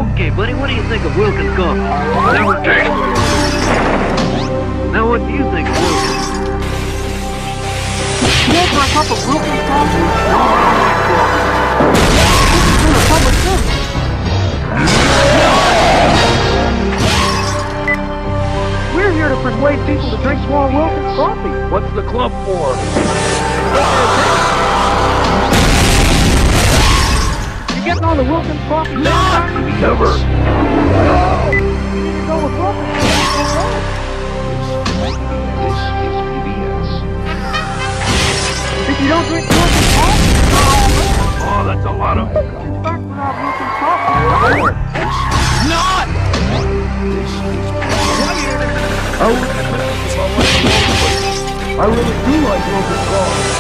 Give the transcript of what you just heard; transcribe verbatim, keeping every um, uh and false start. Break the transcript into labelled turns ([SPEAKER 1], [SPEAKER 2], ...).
[SPEAKER 1] Okay, buddy, what do you think of Wilkins coffee? Never tasted it. Now, what do you think of Wilkins?
[SPEAKER 2] You want for a cup of Wilkins coffee? No, I don't like coffee. This is in a public service. We're here to persuade people to drink more Wilkins coffee.
[SPEAKER 3] What's the club for?
[SPEAKER 2] You getting on the Wilkins coffee?
[SPEAKER 3] No! Never.
[SPEAKER 2] You need to go with Wilkins.
[SPEAKER 3] This is P B S.
[SPEAKER 2] If you don't drink Wilkins coffee,
[SPEAKER 3] Oh, that's a lot of...
[SPEAKER 2] in fact, without Wilkins coffee,
[SPEAKER 3] Not! This is
[SPEAKER 2] I really do like Wilkins coffee.